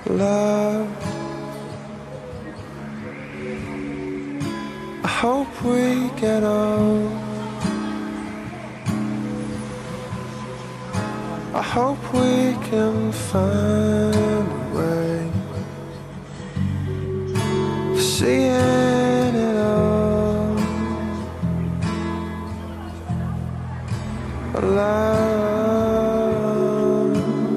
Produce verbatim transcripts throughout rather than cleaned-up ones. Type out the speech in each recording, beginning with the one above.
love. I hope we get old. I hope we can find a way of seeing it all. Love,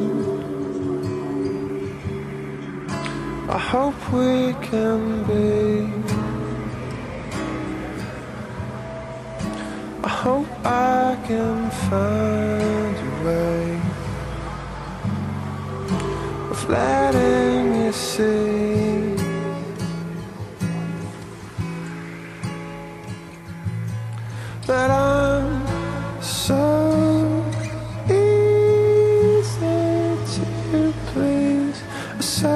I hope we can be. I hope I can find a way of letting you see that I'm so easy to please, so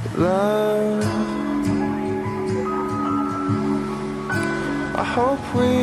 love. I hope we